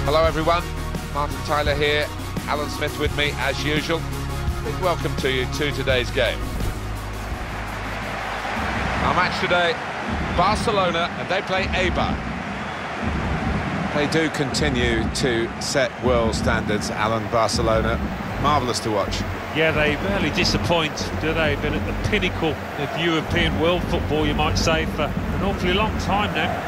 Hello everyone, Martin Tyler here, Alan Smith with me as usual. Big welcome to you to today's game. Our match today, Barcelona, and they play Eibar. They do continue to set world standards, Alan. Barcelona, marvellous to watch. Yeah, they rarely disappoint, do they? Been at the pinnacle of European world football, you might say, for an awfully long time now.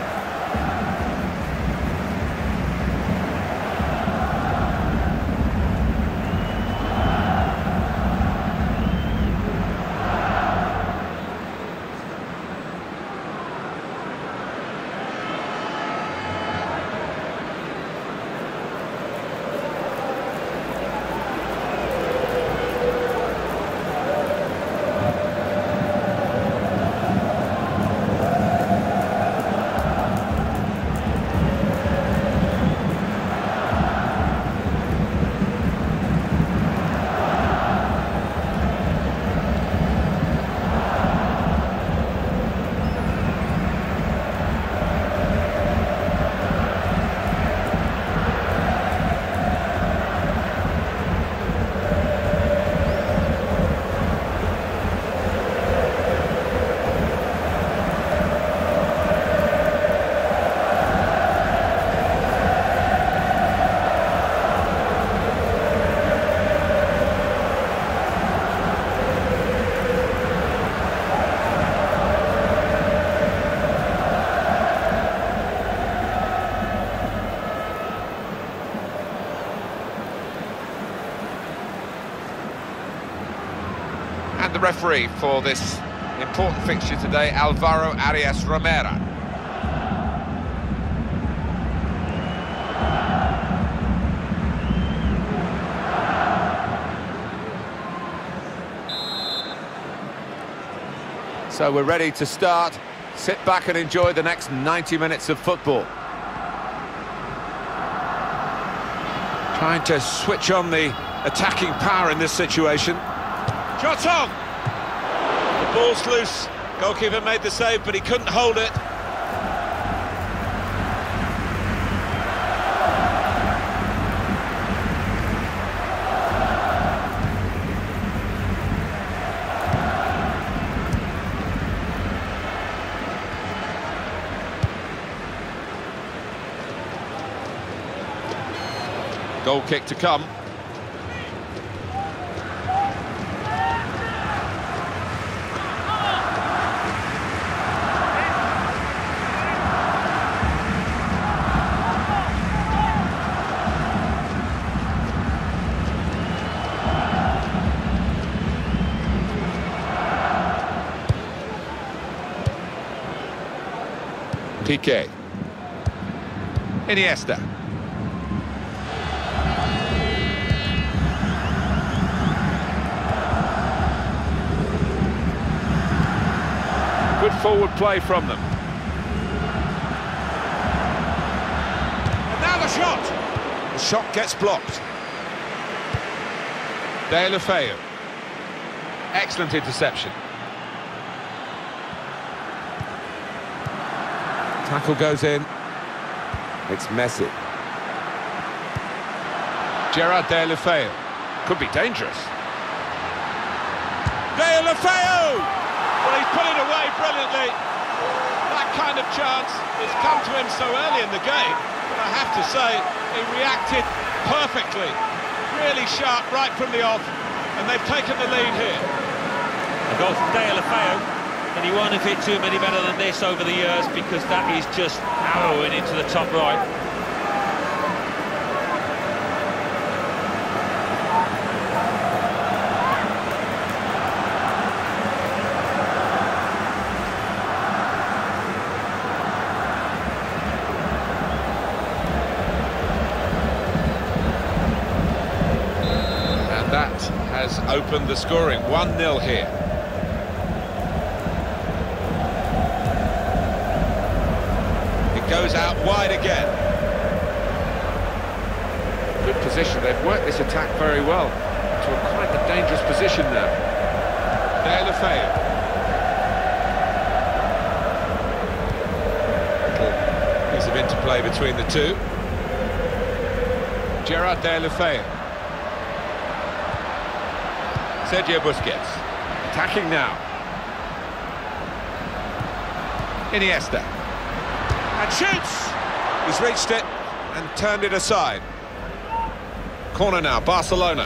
And the referee for this important fixture today, Alvaro Arias Romero. So we're ready to start. Sit back and enjoy the next 90 minutes of football. Trying to switch on the attacking power in this situation. Shot on! The ball's loose. Goalkeeper made the save, but he couldn't hold it. Goal kick to come. Piqué. Iniesta. Good forward play from them. And now the shot! The shot gets blocked. Deulofeu. Excellent interception. Tackle goes in. It's Messi. Gerard Deulofeu. Could be dangerous. Deulofeu! Well, he's put it away brilliantly. That kind of chance has come to him so early in the game, but I have to say, he reacted perfectly. Really sharp right from the off, and they've taken the lead here. A goal from Deulofeu. And he won't have hit too many better than this over the years, because that is just arrowing into the top right. And that has opened the scoring. 1-0 here. Goes out wide again. Good position. They've worked this attack very well to a quite a dangerous position now. Deulofeu. Little piece of interplay between the two. Gerard Deulofeu. Sergio Busquets. Attacking now. Iniesta. And shoots! He's reached it and turned it aside. Corner now, Barcelona.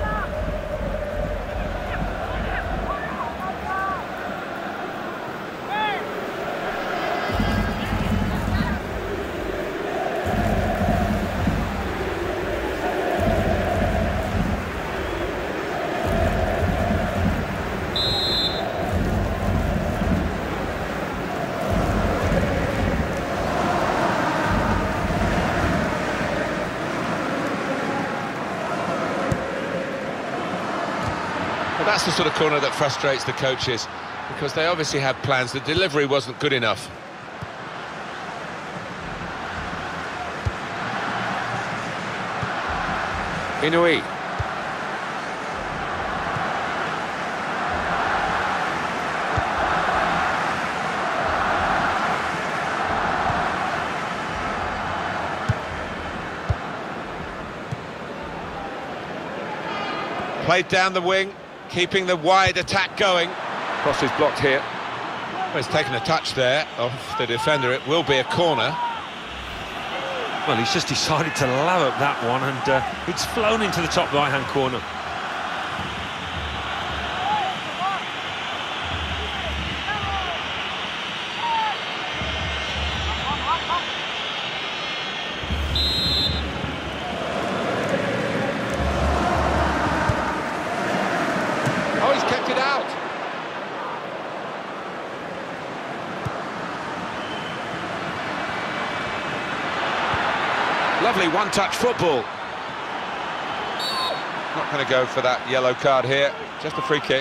That's the sort of corner that frustrates the coaches, because they obviously had plans. The delivery wasn't good enough. Inui. Played down the wing, keeping the wide attack going. Cross is blocked here. Well, he's taken a touch there off the defender. It will be a corner. Well, he's just decided to lob up that one, and it's flown into the top right-hand corner. Oh, he's kept it out. Lovely one-touch football. Not going to go for that yellow card here. Just a free kick.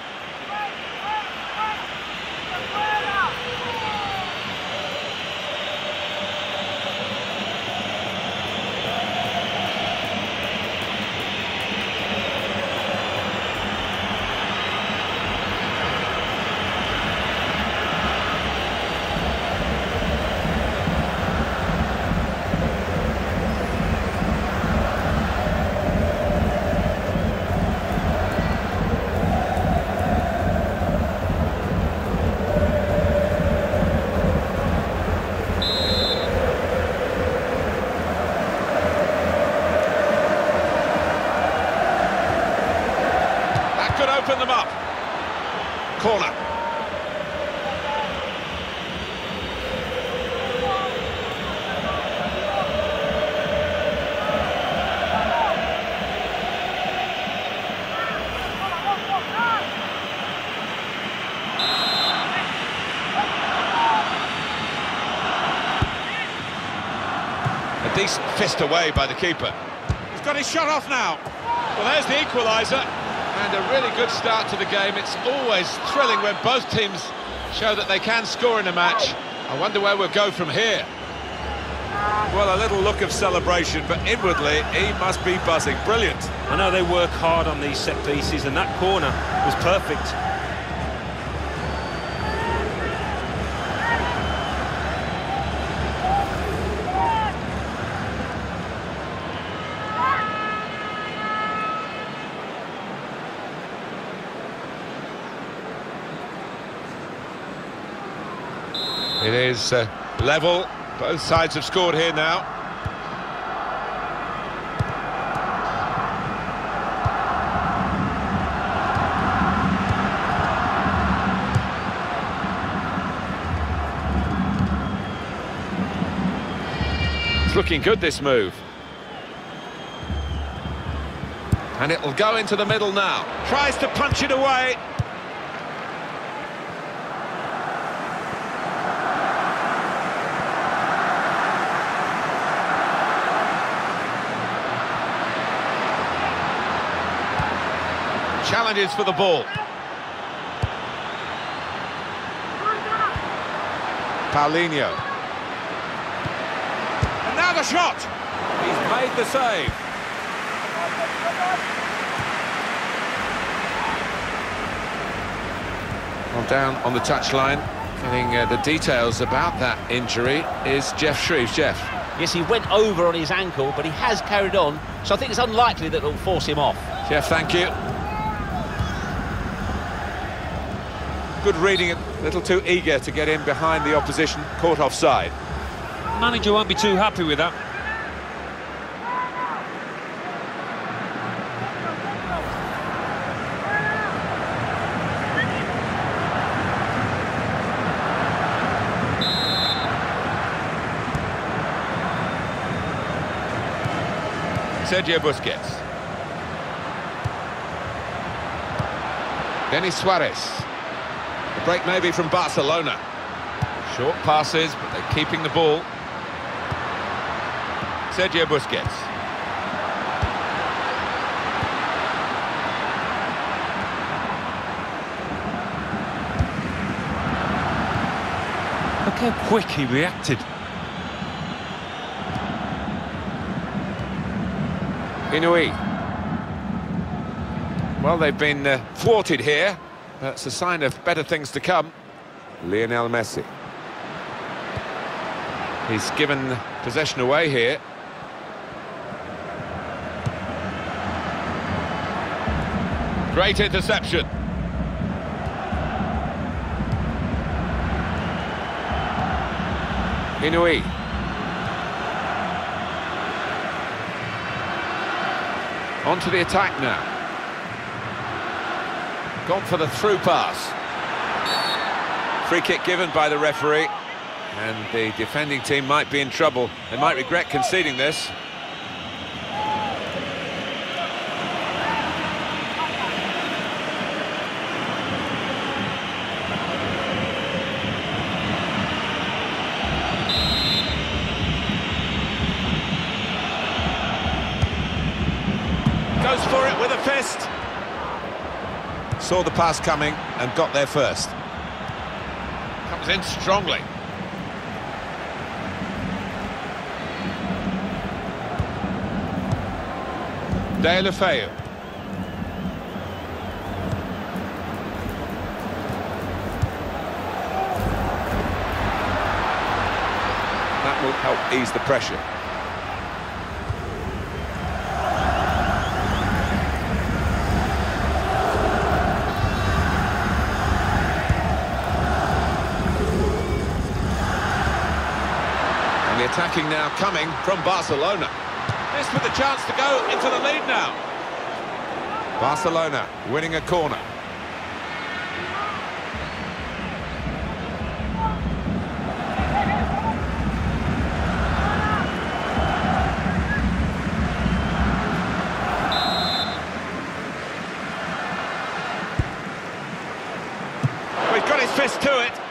Open them up. Corner. A decent fist away by the keeper. He's got his shot off now. Well, there's the equaliser. And a really good start to the game. It's always thrilling when both teams show that they can score in a match. I wonder where we'll go from here. Well, a little look of celebration, but inwardly he must be buzzing. Brilliant. I know they work hard on these set pieces, and that corner was perfect. It is level. Both sides have scored here now. It's looking good, this move. And it'll go into the middle now. Tries to punch it away. Challenges for the ball. Paulinho. And now the shot. He's made the save. Well, down on the touchline, getting the details about that injury is Geoff Shreeves. Geoff. Yes, he went over on his ankle, but he has carried on, so I think it's unlikely that it'll force him off. Jeff, thank you. Good reading, a little too eager to get in behind the opposition, caught offside. Manager won't be too happy with that. Sergio Busquets. Denis Suarez. The break maybe from Barcelona. Short passes, but they're keeping the ball. Sergio Busquets. Look how quick he reacted. Inui. Well, they've been thwarted here, but it's a sign of better things to come. Lionel Messi. He's given possession away here. Great interception. Inui. On to the attack now. Gone for the through pass. Free kick given by the referee. And the defending team might be in trouble. They might regret conceding this. Goes for it with a fist. Saw the pass coming and got there first. Comes in strongly. Deulofeu. That will help ease the pressure. Attacking now, coming from Barcelona. This with a chance to go into the lead now. Barcelona winning a corner. Well, he's got his fist to it.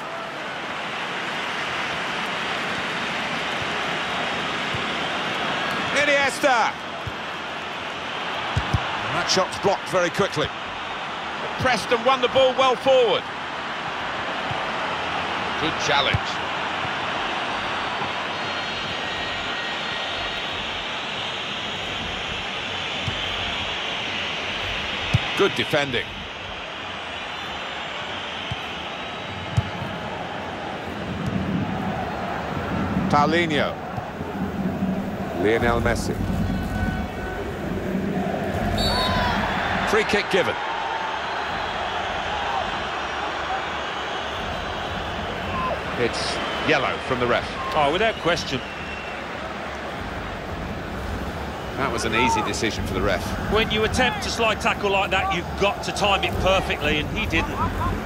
Iniesta. And that shot's blocked very quickly. Pressed and won the ball well forward. Good challenge. Good defending. Paulinho. Lionel Messi. Free kick given. It's yellow from the ref. Oh, without question. That was an easy decision for the ref. When you attempt a slide tackle like that, you've got to time it perfectly, and he didn't.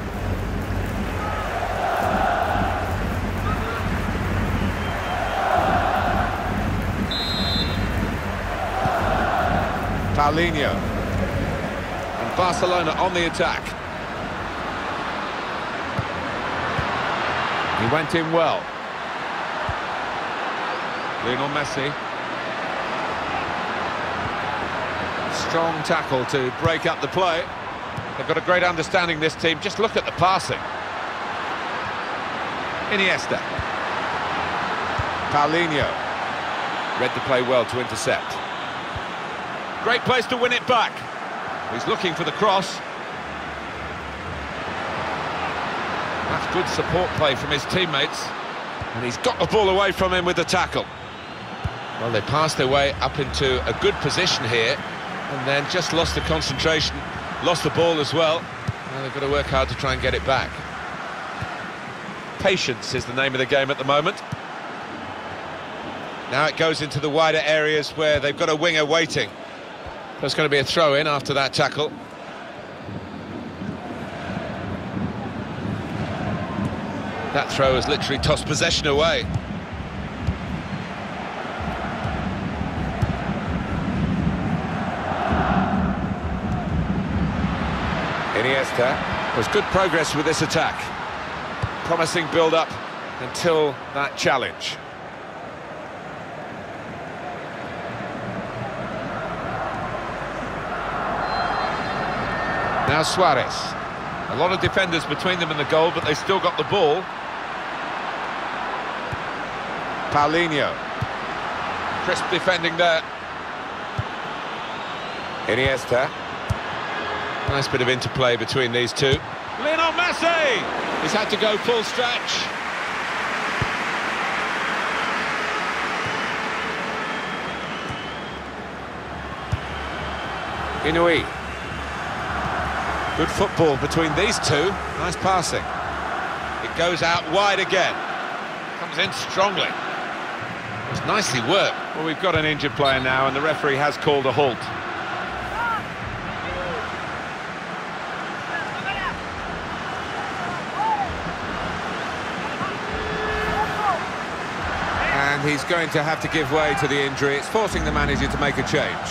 Paulinho. And Barcelona on the attack. He went in well. Lionel Messi. Strong tackle to break up the play. They've got a great understanding, this team. Just look at the passing. Iniesta. Paulinho. Read the play well to intercept. Great place to win it back. He's looking for the cross. That's good support play from his teammates. And he's got the ball away from him with the tackle. Well, they passed their way up into a good position here and then just lost the concentration, lost the ball as well. Now they've got to work hard to try and get it back. Patience is the name of the game at the moment. Now it goes into the wider areas where they've got a winger waiting. There's going to be a throw-in after that tackle. That throw has literally tossed possession away. Iniesta. There's good progress with this attack. Promising build-up until that challenge. Now Suarez. A lot of defenders between them and the goal, but they still got the ball. Paulinho. Crisp defending there. Iniesta. Nice bit of interplay between these two. Lionel Messi! He's had to go full stretch. Inui. Good football between these two. Nice passing. It goes out wide again. Comes in strongly. It's nicely worked. Well, we've got an injured player now, and the referee has called a halt. And he's going to have to give way to the injury. It's forcing the manager to make a change.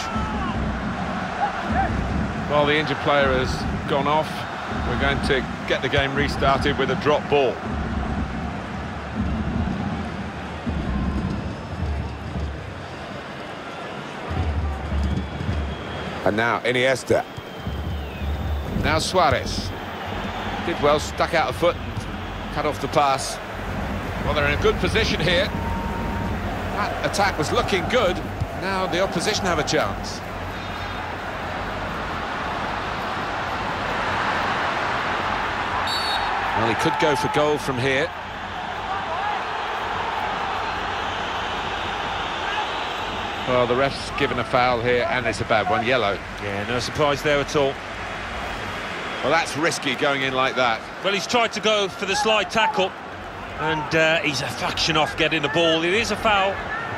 Well, the injured player has gone off. We're going to get the game restarted with a drop ball. And now Iniesta. Now Suarez. Did well, stuck out a foot and cut off the pass. Well, they're in a good position here. That attack was looking good. Now the opposition have a chance. Well, he could go for goal from here. Well, the ref's given a foul here, and it's a bad one, yellow. Yeah, no surprise there at all. Well, that's risky going in like that. Well, he's tried to go for the slide tackle, and he's a fraction off getting the ball. It is a foul.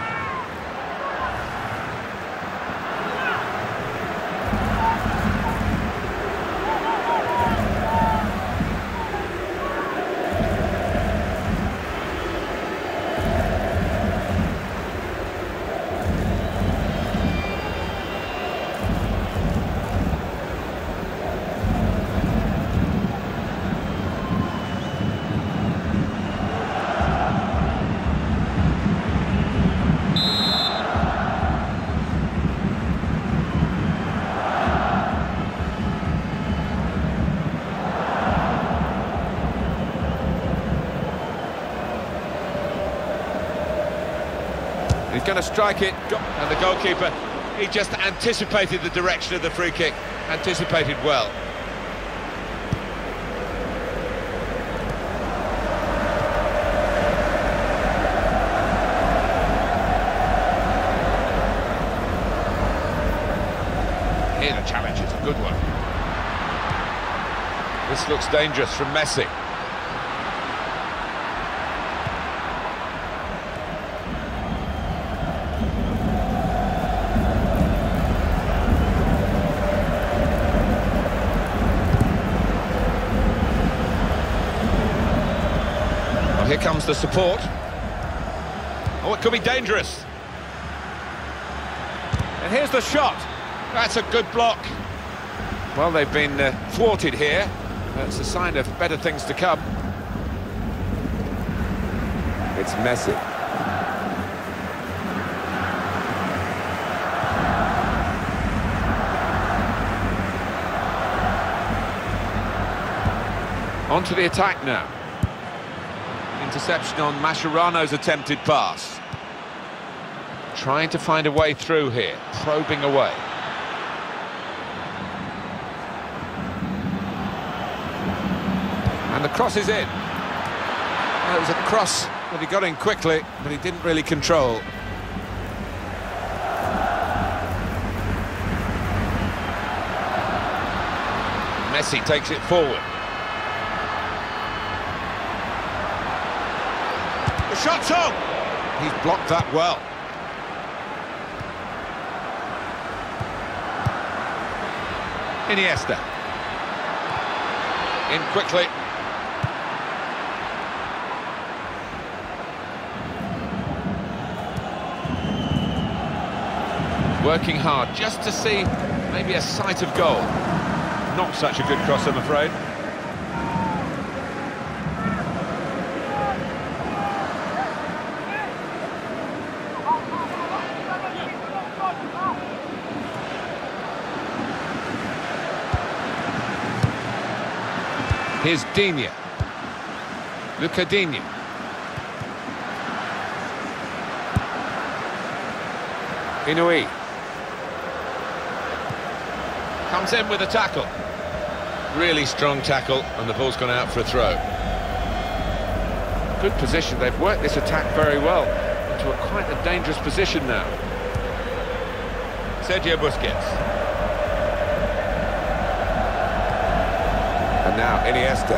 He's going to strike it, and the goalkeeper, he just anticipated the direction of the free kick, anticipated well. Here the challenge is a good one. This looks dangerous from Messi. Here comes the support. Oh, it could be dangerous. And here's the shot. That's a good block. Well, they've been thwarted here. That's a sign of better things to come. It's Messi. On to the attack now. Interception on Mascherano's attempted pass. Trying to find a way through here, probing away. And the cross is in. Well, it was a cross that he got in quickly, but he didn't really control. Messi takes it forward. The shot's on! He's blocked that well. Iniesta. In quickly. Working hard just to see maybe a sight of goal. Not such a good cross, I'm afraid. Here's Digne. Luca Digne. Inouye. Comes in with a tackle. Really strong tackle, and the ball's gone out for a throw. Good position. They've worked this attack very well into quite a dangerous position now. Sergio Busquets. And now Iniesta.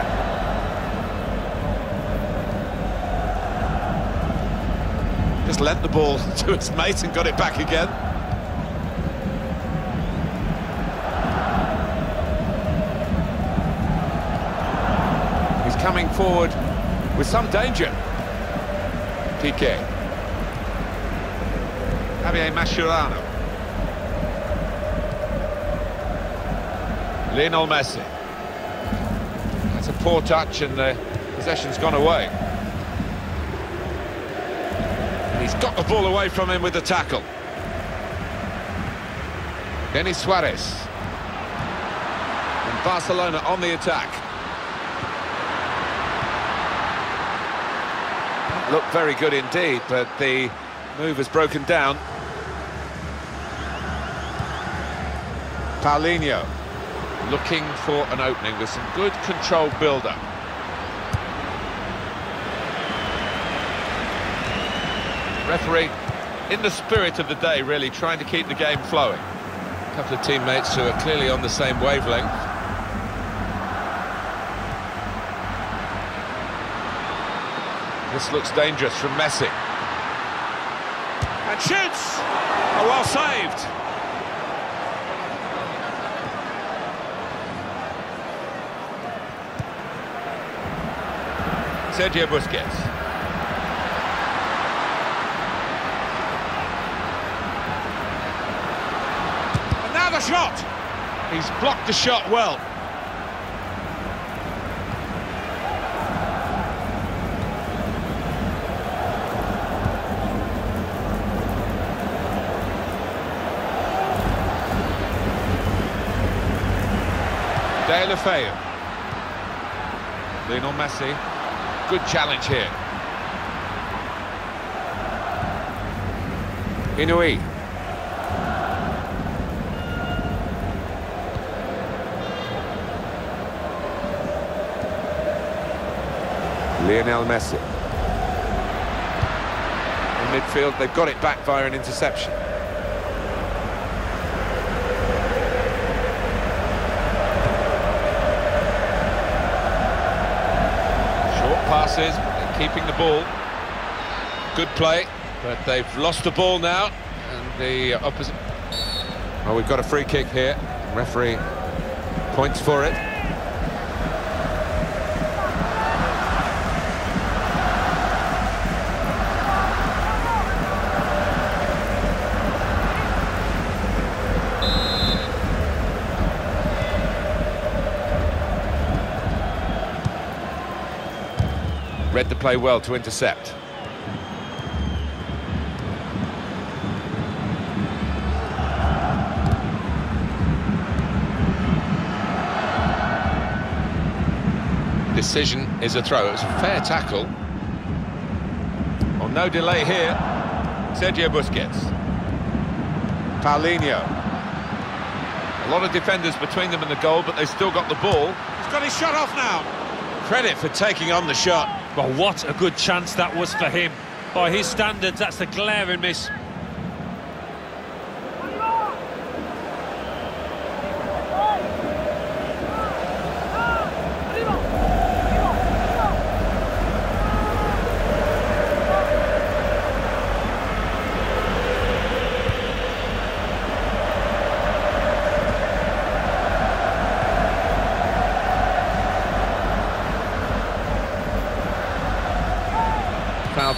Just lent the ball to his mate and got it back again. He's coming forward with some danger. Piqué. Javier Mascherano. Lionel Messi. That's a poor touch and the possession's gone away. And he's got the ball away from him with the tackle. Denis Suarez. And Barcelona on the attack. Looked very good indeed, but the move has broken down. Paulinho looking for an opening with some good controlled build-up. Referee, in the spirit of the day, really trying to keep the game flowing. A couple of teammates who are clearly on the same wavelength. This looks dangerous from Messi. And shoots! Oh, well saved. Sergio Busquets. And now the shot! He's blocked the shot well. Deulofeu. Lionel Messi. Good challenge here. Inouye. Lionel Messi. In midfield, they've got it back via an interception. Passes, keeping the ball. Good play, but they've lost the ball now, and the opposite... Well, we've got a free kick here. Referee points for it. Read the play well to intercept. Decision is a throw. It was a fair tackle. Well, no delay here. Sergio Busquets. Paulinho. A lot of defenders between them and the goal, but they still got the ball. He's got his shot off now. Credit for taking on the shot. Well, what a good chance that was for him. By his standards, that's a glaring miss.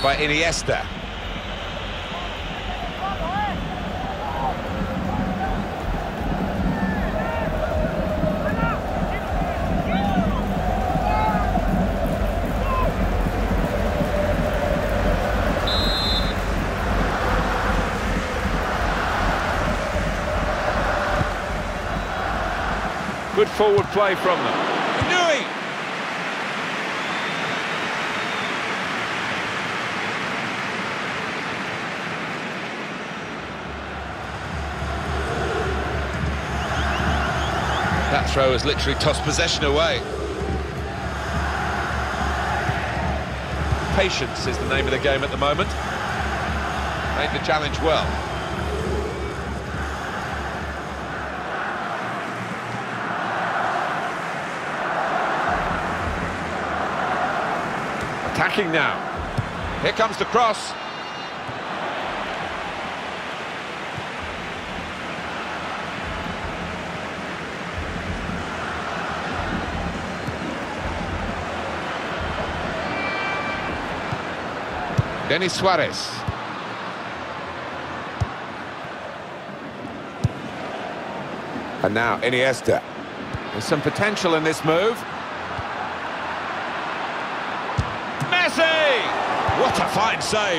by Iniesta. Good forward play from them. Nui! That throw has literally tossed possession away. Patience is the name of the game at the moment. Made the challenge well. Attacking now. Here comes the cross. Denis Suarez. And now Iniesta. There's some potential in this move. Messi! What a fine save.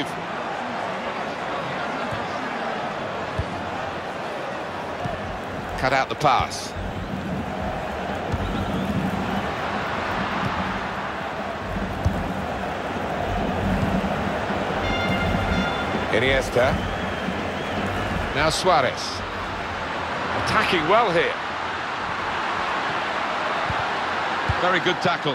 Cut out the pass. Iniesta. Now Suarez. Attacking well here. Very good tackle.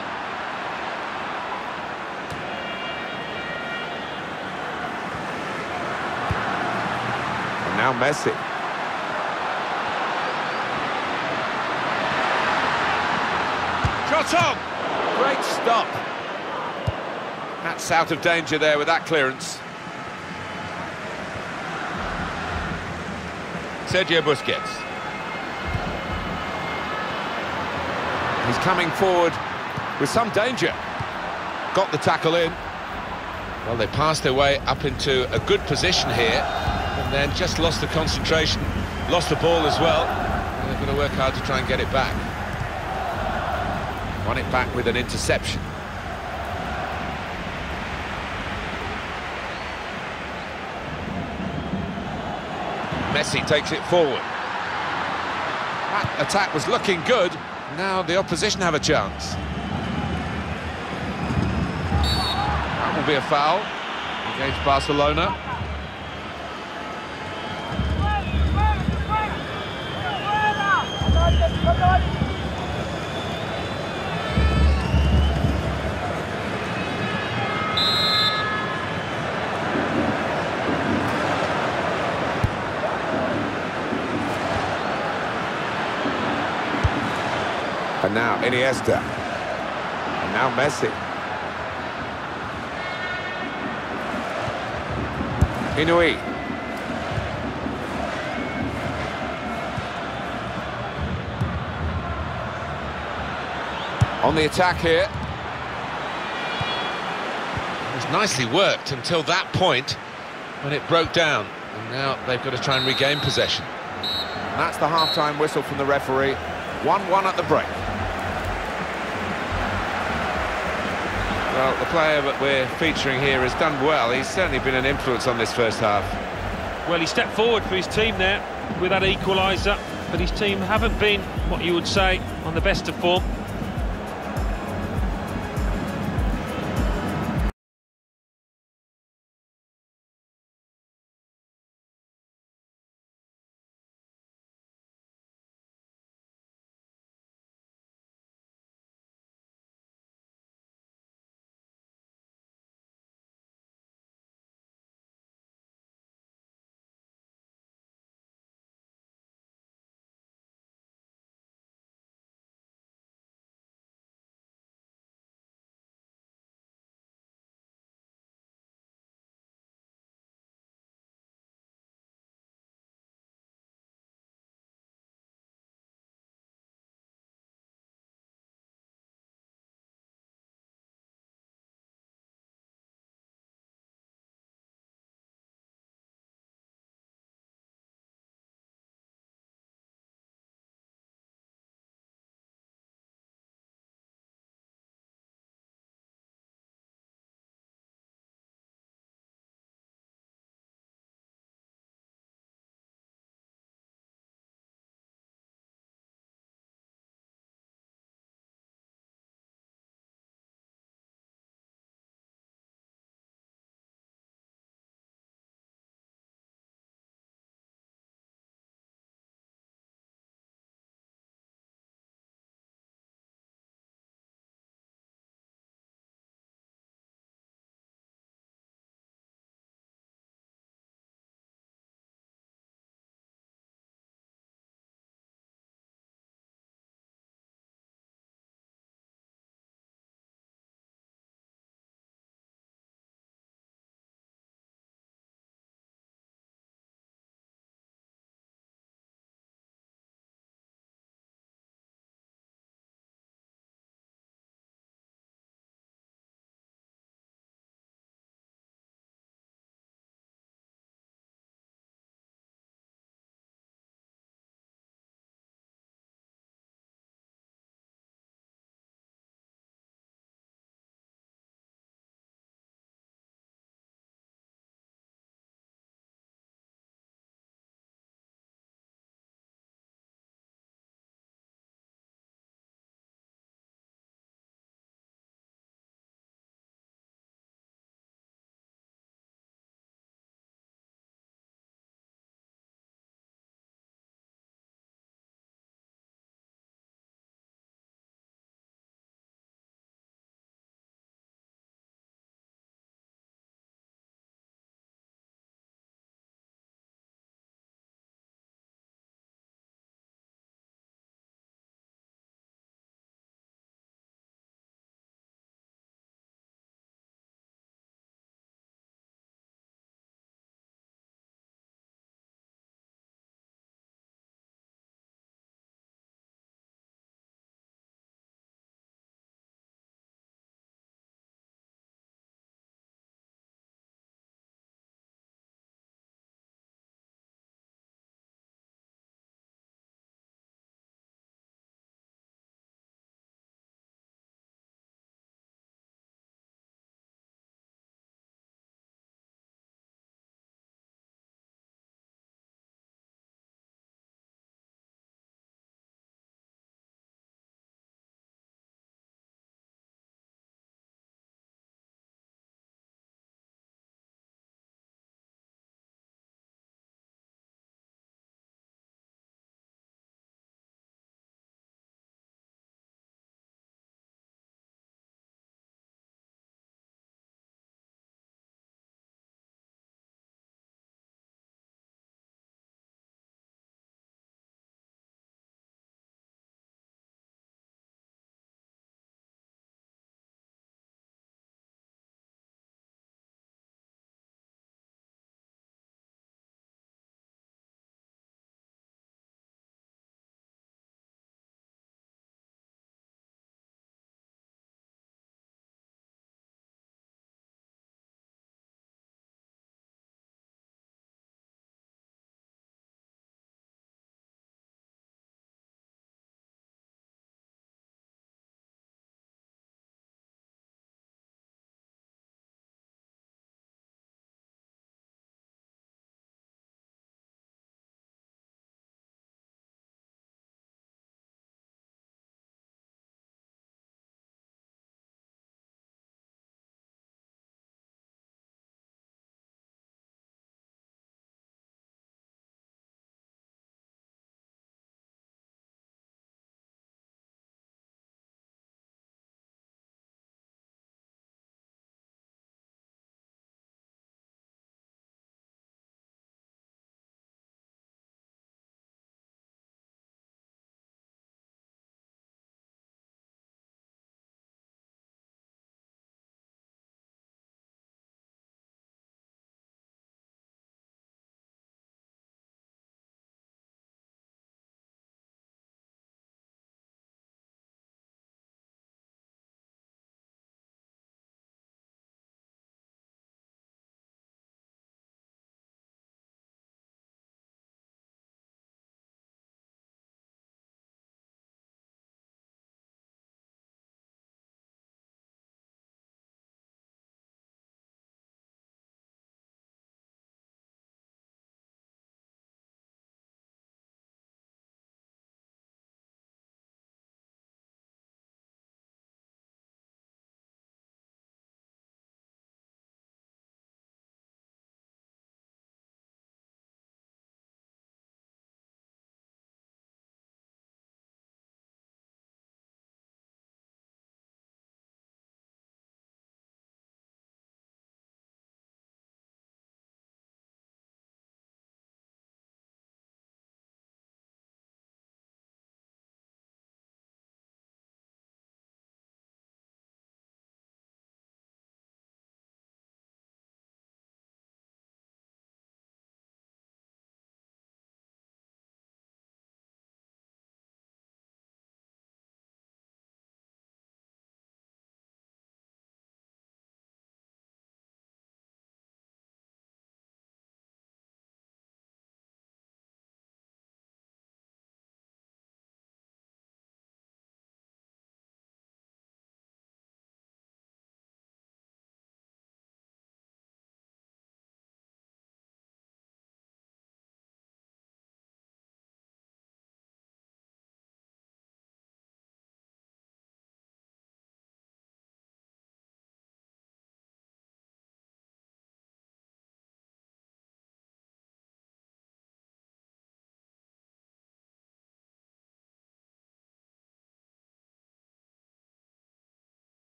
And now Messi. Shot on! Great stop. That's out of danger there with that clearance. Sergio Busquets. He's coming forward with some danger. Got the tackle in. Well, they passed their way up into a good position here, and then just lost the concentration, lost the ball as well. And they're going to work hard to try and get it back. Won it back with an interception. Messi takes it forward. That attack was looking good. Now the opposition have a chance. That will be a foul against Barcelona. And now Iniesta. And now Messi. Inui. On the attack here. It was nicely worked until that point when it broke down. And now they've got to try and regain possession. And that's the half-time whistle from the referee. 1-1 at the break. Well, the player that we're featuring here has done well. He's certainly been an influence on this first half. Well, he stepped forward for his team there with that equaliser, but his team haven't been, what you would say, on the best of form.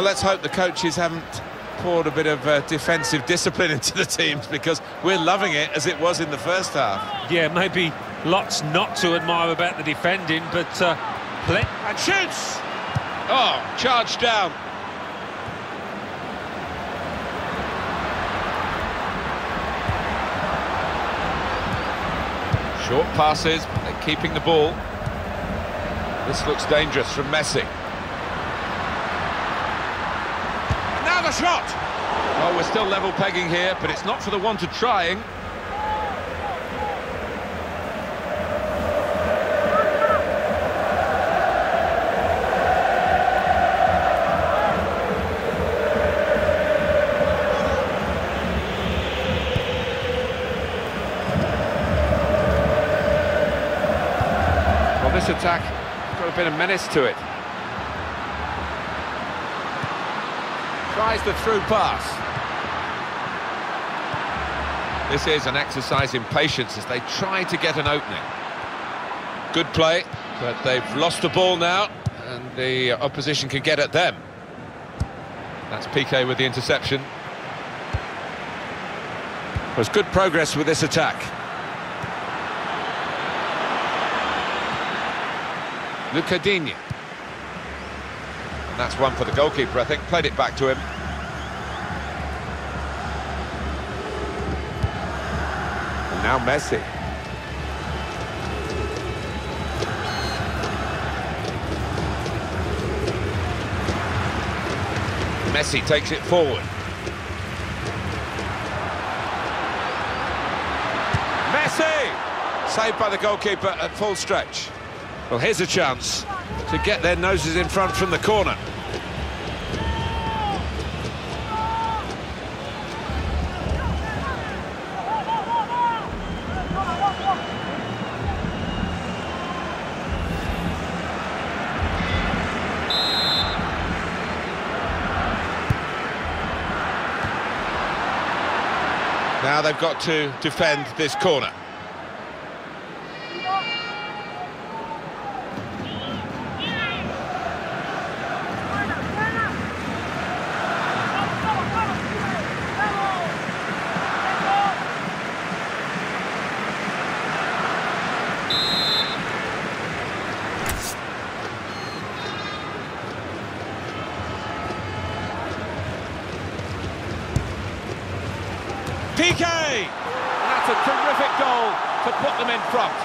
Well, let's hope the coaches haven't poured a bit of defensive discipline into the teams, because we're loving it as it was in the first half. Yeah, maybe lots not to admire about the defending, but And shoots! Oh, charged down. Short passes, they're keeping the ball. This looks dangerous from Messi. Now the shot! Oh, we're still level pegging here, but it's not for the want of trying. Well, this attack has got a bit of menace to it. Tries the through pass. This is an exercise in patience as they try to get an opening. Good play, but they've lost the ball now, and the opposition can get at them. That's Piqué with the interception. There's good progress with this attack. Luca Digne. And that's one for the goalkeeper, I think. Played it back to him. And now Messi. Messi takes it forward. Messi! Saved by the goalkeeper at full stretch. Well, here's a chance to get their noses in front from the corner. Now they've got to defend this corner. Piqué! That's a terrific goal to put them in front.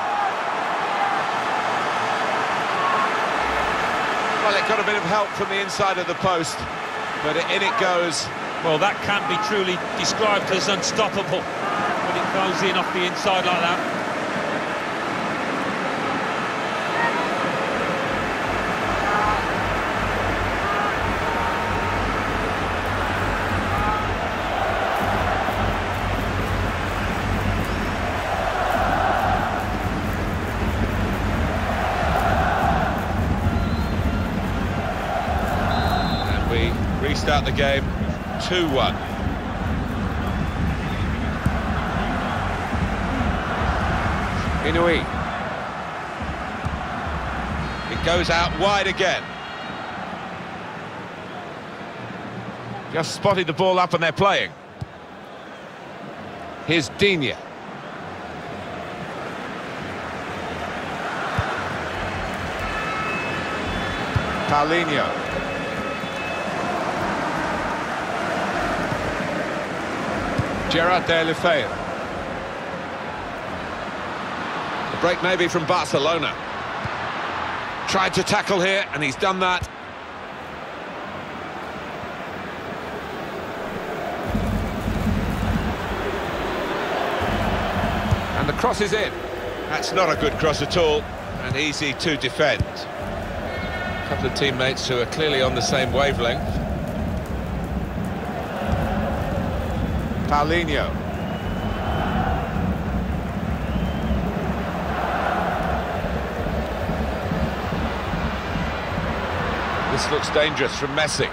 Well, it got a bit of help from the inside of the post, but in it goes. well, that can be truly described as unstoppable when it goes in off the inside like that. Restart the game 2-1. Inui. It goes out wide again. Just spotted the ball up and they're playing. Here's Digne. Paulinho. Gerard Deulofeu. The break maybe from Barcelona. Tried to tackle here, and he's done that. And the cross is in. That's not a good cross at all, and easy to defend. A couple of teammates who are clearly on the same wavelength. Paulinho. This looks dangerous from Messi.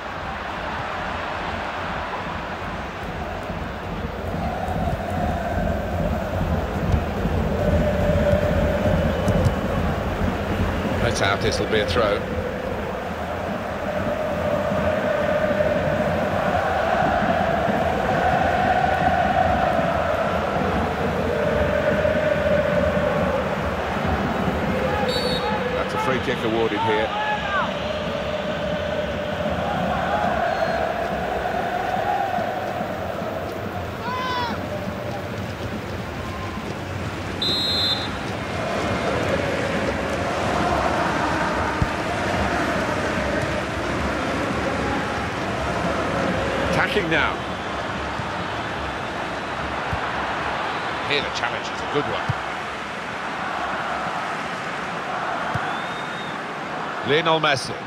That's out, this will be a throw. kick awarded here. Attacking now. Here the challenge is a good one. Lionel Messi.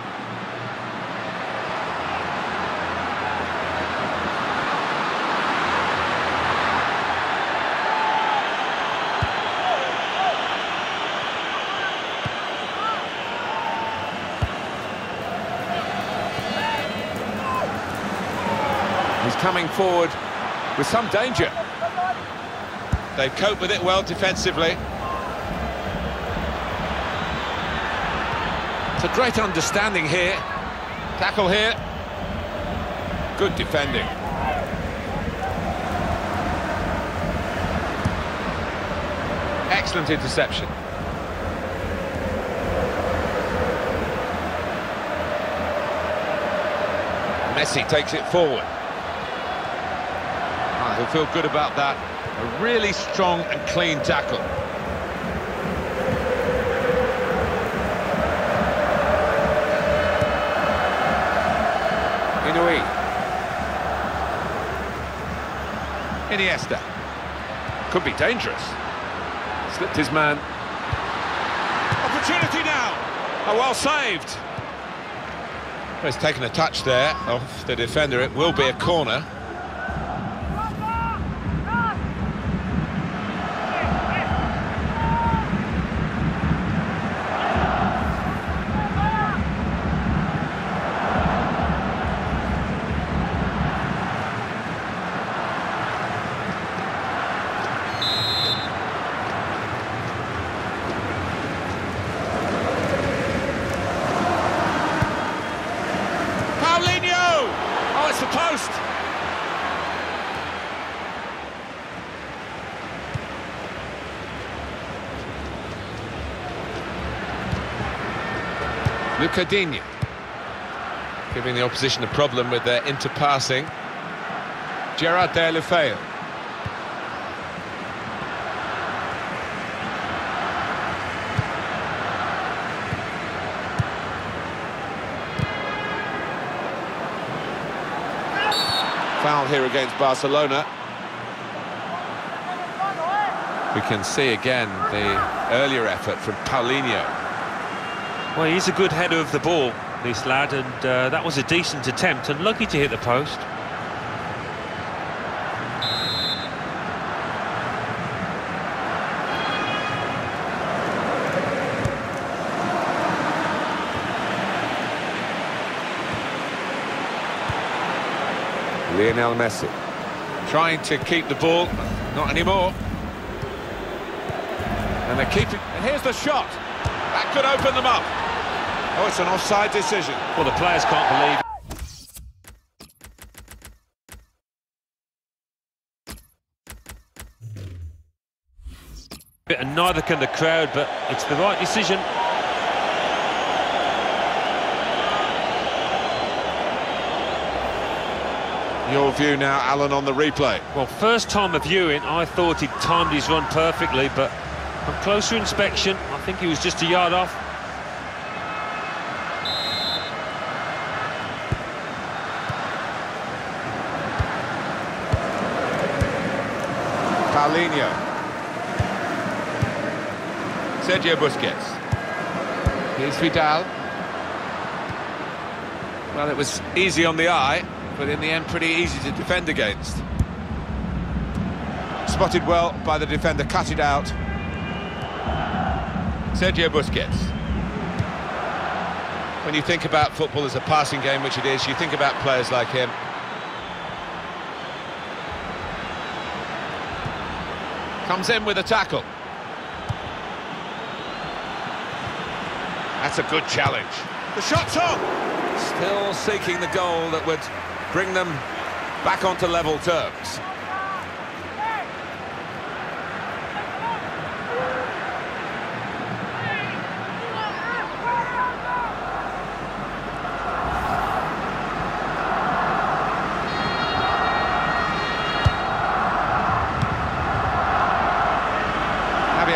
He's coming forward with some danger. They've coped with it well defensively. It's a great understanding here. Tackle here. Good defending. Excellent interception. Messi takes it forward. He'll feel good about that. A really strong and clean tackle. Inui. Iniesta. Could be dangerous. Slipped his man. Opportunity now. Oh, well saved. He's taken a touch there off the defender. It will be a corner. The post. Luca Digne giving the opposition a problem with their interpassing. Gerard Deulofeu. Foul here against Barcelona. We can see again the earlier effort from Paulinho. Well, he's a good header of the ball, this lad, and that was a decent attempt, and lucky to hit the post. Lionel Messi trying to keep the ball, not anymore. And they're keeping, and here's the shot. That could open them up. Oh, it's an offside decision. Well, the players can't believe it. And neither can the crowd, but it's the right decision. Your view now, Alan, on the replay. Well, first time of viewing, I thought he'd timed his run perfectly, but on closer inspection, I think he was just a yard off. Paulinho. Sergio Busquets. Here's Vidal. Well, it was easy on the eye, but in the end pretty easy to defend against. Spotted well by the defender, cut it out. Sergio Busquets. When you think about football as a passing game, which it is, you think about players like him. Comes in with a tackle. That's a good challenge. The shot's on! Still seeking the goal that would bring them back onto level terms.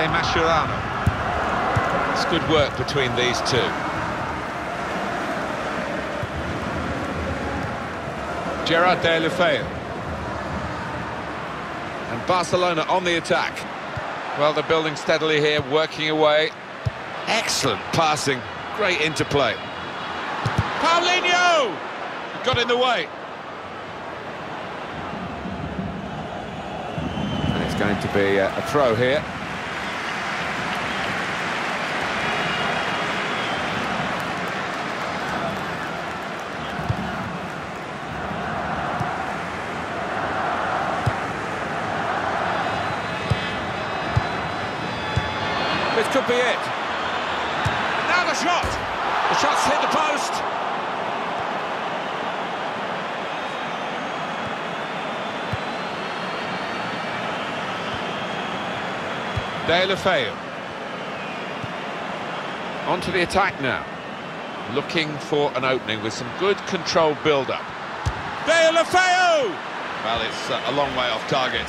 Olivier Mascherano. It's good work between these two. Gerard Deulofeu. And Barcelona on the attack. Well, they're building steadily here, working away. Excellent passing, great interplay. Paulinho! Got in the way. And it's going to be a throw here. This could be it. Now the shot! The shot's hit the post. Deulofeu. Onto the attack now. Looking for an opening with some good controlled build-up. Deulofeu! Well, it's a long way off target.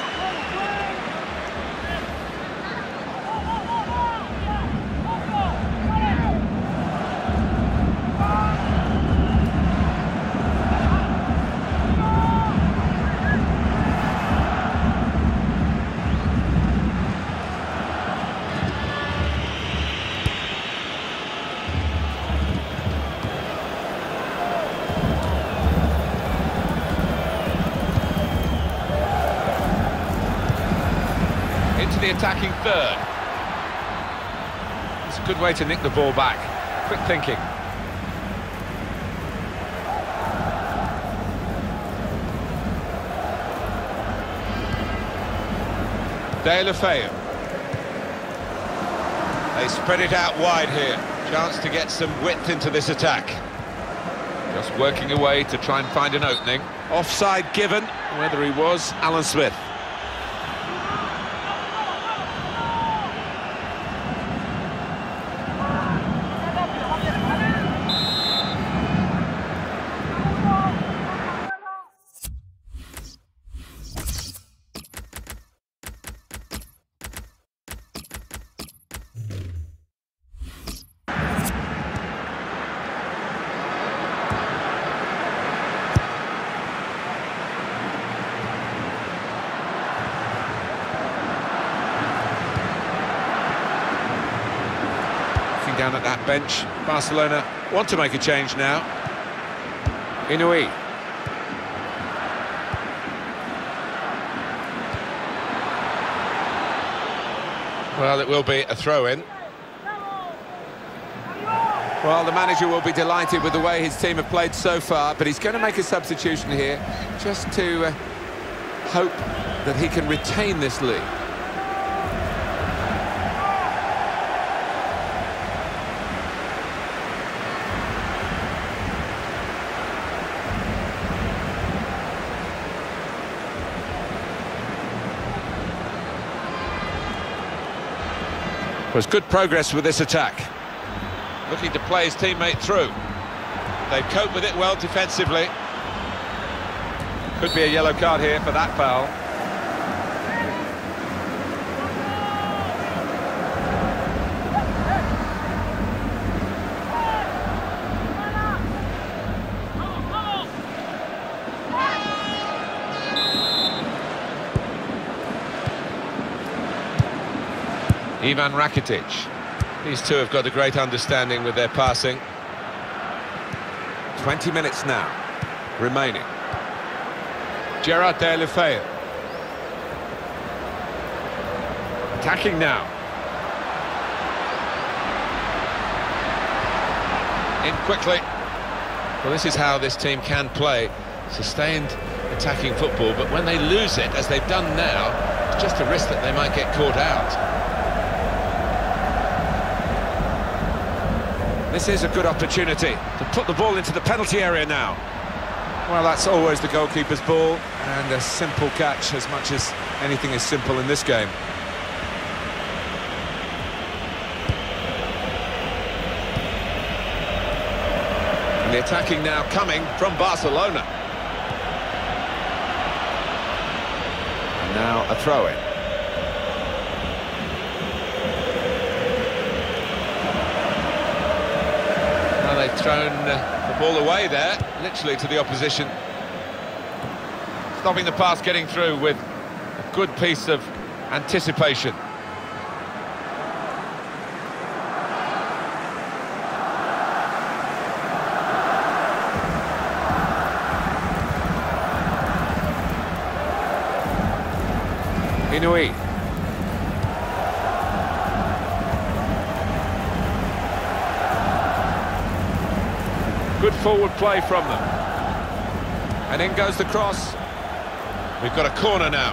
The attacking third. It's a good way to nick the ball back. Quick thinking. Deulofeu. They spread it out wide here. Chance to get some width into this attack. Just working away to try and find an opening. Offside given, whether he was, Alan Smith. Down at that bench, Barcelona want to make a change now. Inui. Well, it will be a throw-in. Well, the manager will be delighted with the way his team have played so far, but he's going to make a substitution here just to hope that he can retain this lead. Was good progress with this attack. Looking to play his teammate through. They've coped with it well defensively. Could be a yellow card here for that foul. Ivan Rakitic. These two have got a great understanding with their passing. 20 minutes now remaining. Gerard Deulofeu. Attacking now. In quickly. Well, this is how this team can play. Sustained attacking football, but when they lose it, as they've done now, it's just a risk that they might get caught out. This is a good opportunity to put the ball into the penalty area now. Well, that's always the goalkeeper's ball, and a simple catch, as much as anything is simple in this game. And the attacking now coming from Barcelona. And now a throw-in. thrown the ball away there, literally to the opposition. Stopping the pass getting through with a good piece of anticipation. Inui. Good forward play from them. And in goes the cross. We've got a corner now.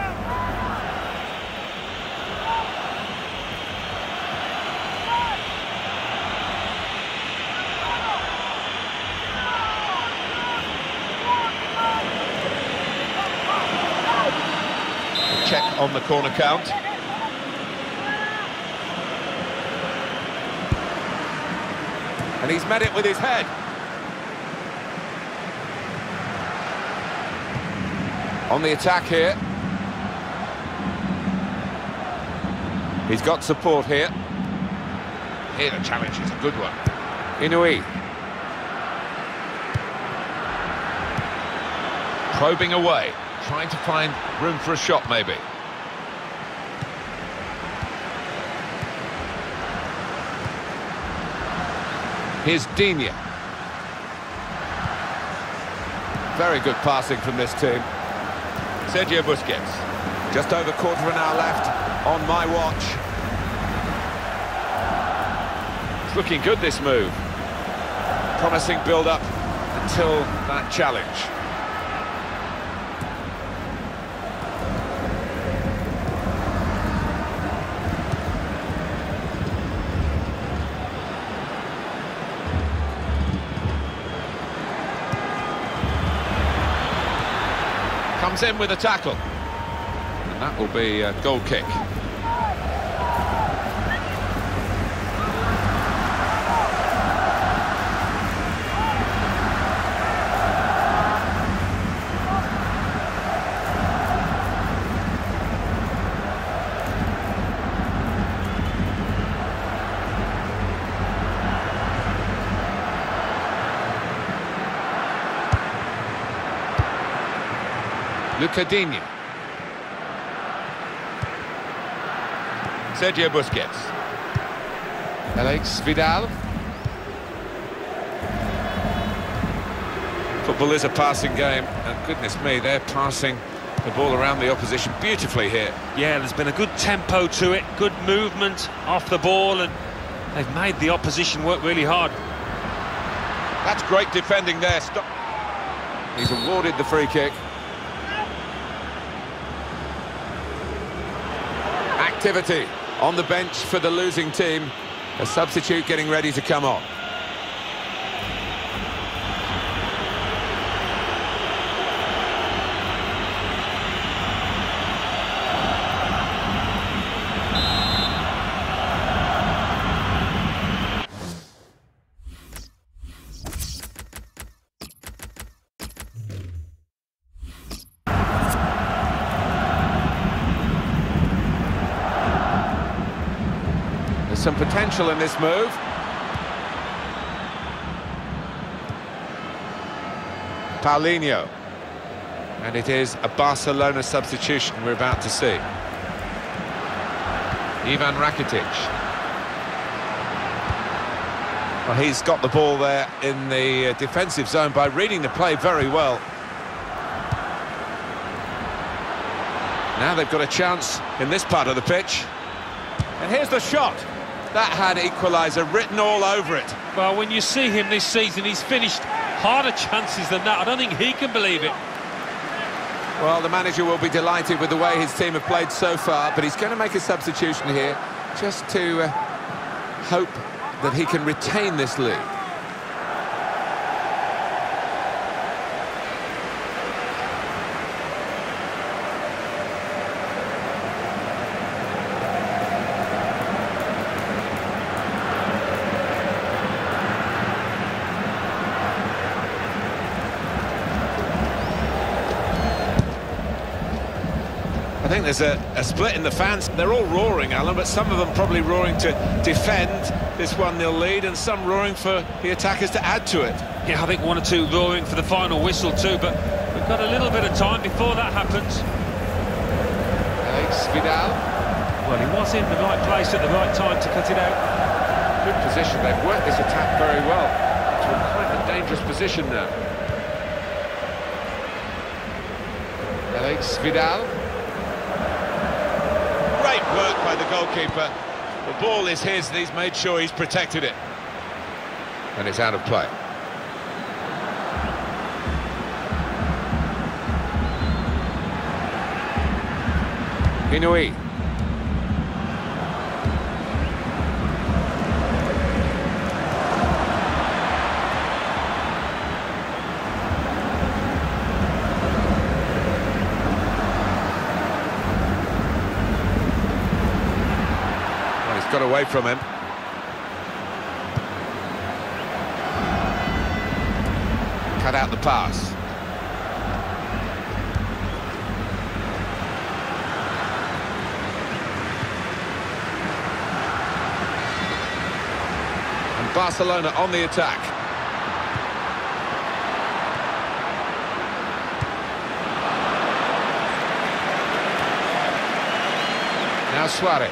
Check on the corner count. And he's met it with his head. On the attack here. He's got support here. Here the challenge is a good one. Inui. Probing away, trying to find room for a shot maybe. Here's Digne. Very good passing from this team. Sergio Busquets. Just over quarter of an hour left on my watch. It's looking good, this move. Promising build-up until that challenge. Comes in with a tackle, and that will be a goal kick. Luca Digne. Sergio Busquets. Alex Vidal. Football is a passing game, and goodness me, they're passing the ball around the opposition beautifully here. Yeah, there's been a good tempo to it, good movement off the ball, and they've made the opposition work really hard. That's great defending there. Stop. He's awarded the free kick. Activity on the bench for the losing team. A substitute getting ready to come on. Some potential in this move. Paulinho. And it is a Barcelona substitution we're about to see. Ivan Rakitic. Well, he's got the ball there in the defensive zone by reading the play very well. Now they've got a chance in this part of the pitch. And here's the shot. That had equaliser written all over it. Well, when you see him this season, he's finished harder chances than that. I don't think he can believe it. Well, the manager will be delighted with the way his team have played so far, but he's going to make a substitution here just to hope that he can retain this lead. I think there's a split in the fans. They're all roaring, Alan, but some of them probably roaring to defend this 1-0 lead, and some roaring for the attackers to add to it. Yeah, I think one or two roaring for the final whistle too, but we've got a little bit of time before that happens. Alex Vidal. Well, he was in the right place at the right time to cut it out. Good position. They've worked this attack very well. To a quite a dangerous position now. Alex Vidal. Great work by the goalkeeper. The ball is his, and he's made sure he's protected it. And it's out of play. Inouye. Well, he's got away from him. Cut out the pass. And Barcelona on the attack. Now Suarez.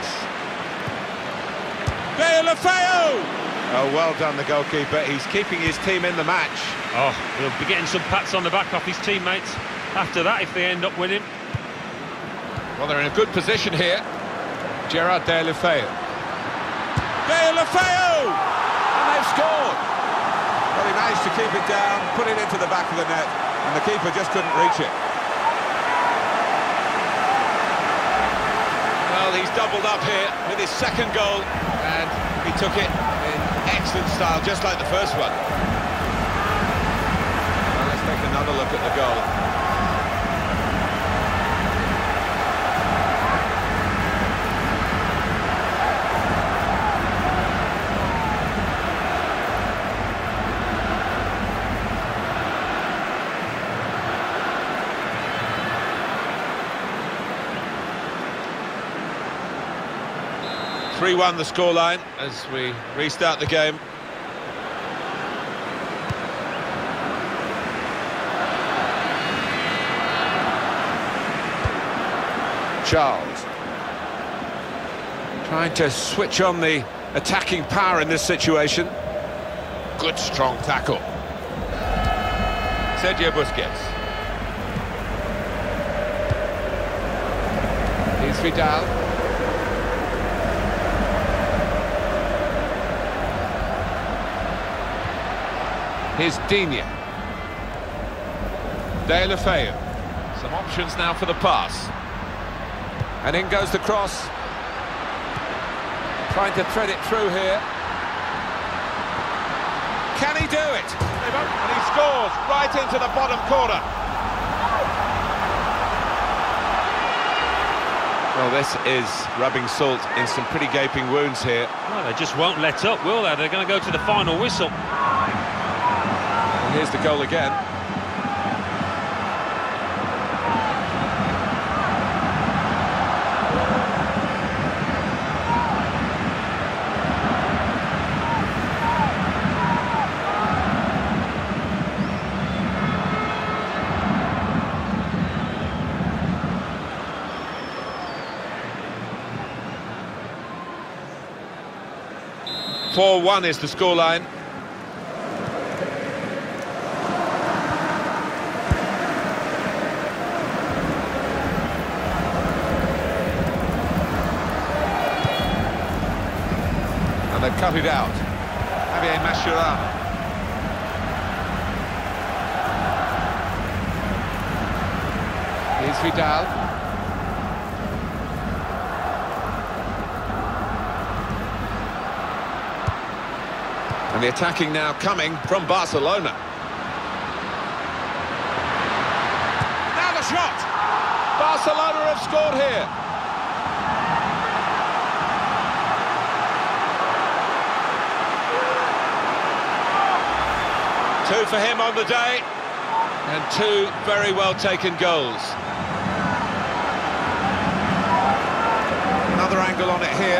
Deulofeu! Oh, well done, the goalkeeper. He's keeping his team in the match. Oh, he'll be getting some pats on the back off his teammates after that if they end up winning. Well, they're in a good position here. Gerard Deulofeu. Deulofeu! And they've scored! Well, he managed to keep it down, put it into the back of the net, and the keeper just couldn't reach it. Well, he's doubled up here with his second goal, and he took it in excellent style, just like the first one. Well, let's take another look at the goal. 3-1 the scoreline as we restart the game. Charles. Trying to switch on the attacking power in this situation. Good strong tackle. Sergio Busquets. Here's Vidal. Here's Digne. Deulofeu. Some options now for the pass. And in goes the cross. Trying to thread it through here. Can he do it? And he scores right into the bottom corner. Well, this is rubbing salt in some pretty gaping wounds here. Well, they just won't let up, will they? They're going to go to the final whistle. And here's the goal again. (4-1) is the scoreline. And they've cut it out. Javier Mascherano. Here's Vidal. And the attacking now coming from Barcelona. Now the shot! Barcelona have scored here. Two for him on the day, and two very well taken goals. angle on it here.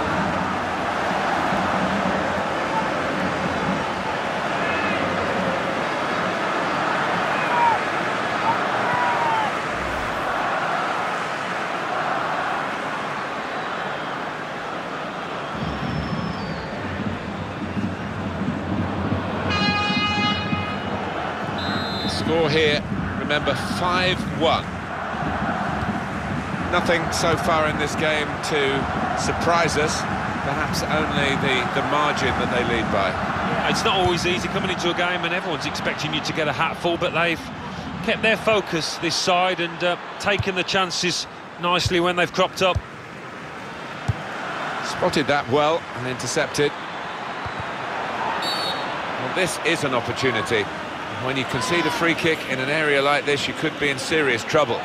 Score here, remember, 5-1. Nothing so far in this game to surprise us, perhaps only the margin that they lead by. Yeah, it's not always easy coming into a game and everyone's expecting you to get a hatful, but they've kept their focus this side and taken the chances nicely when they've cropped up. Spotted that well and intercepted. Well, this is an opportunity. When you concede a free kick in an area like this, you could be in serious trouble.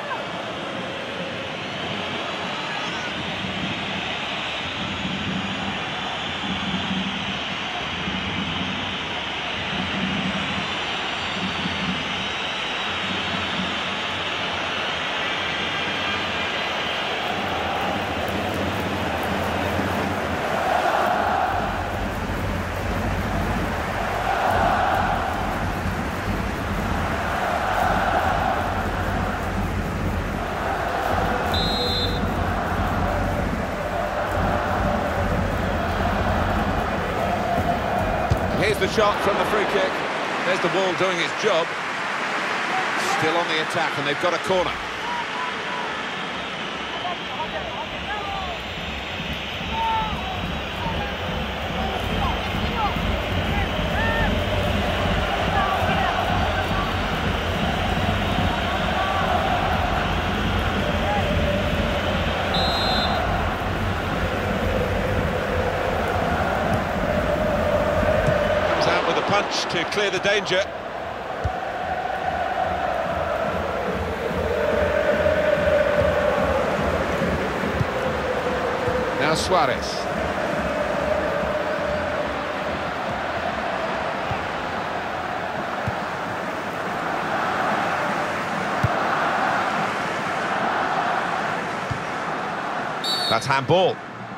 Here's the shot from the free kick. There's the ball doing its job. Still on the attack, and they've got a corner. Punch to clear the danger. Now Suarez. That's handball.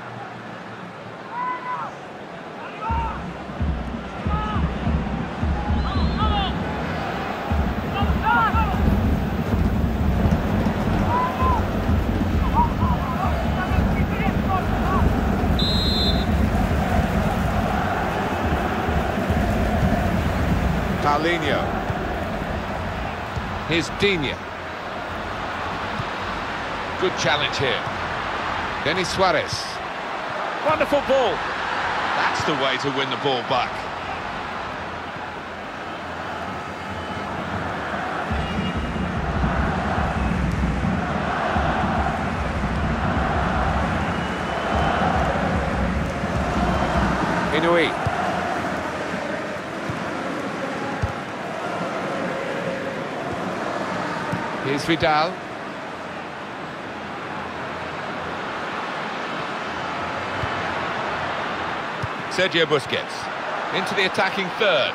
Paulinho. Here's Digne. Good challenge here. Denis Suarez. Wonderful ball. That's the way to win the ball back. Inui. Here's Vidal. Sergio Busquets into the attacking third.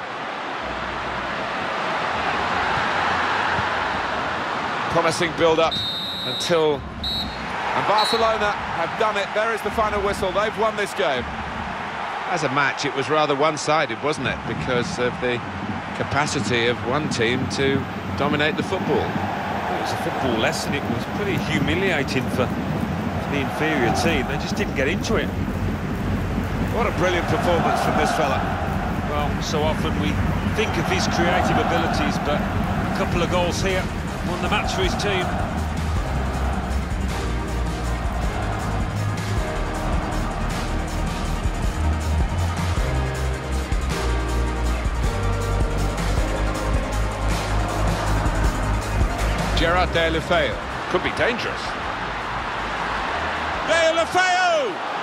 Promising build-up until... And Barcelona have done it. There is the final whistle. They've won this game. As a match, it was rather one-sided, wasn't it? Because of the capacity of one team to dominate the football. It was a football lesson. It was pretty humiliating for the inferior team. They just didn't get into it. What a brilliant performance from this fella. Well, so often we think of his creative abilities, but a couple of goals here won the match for his team. Gerard Deulofeu could be dangerous. Deulofeu!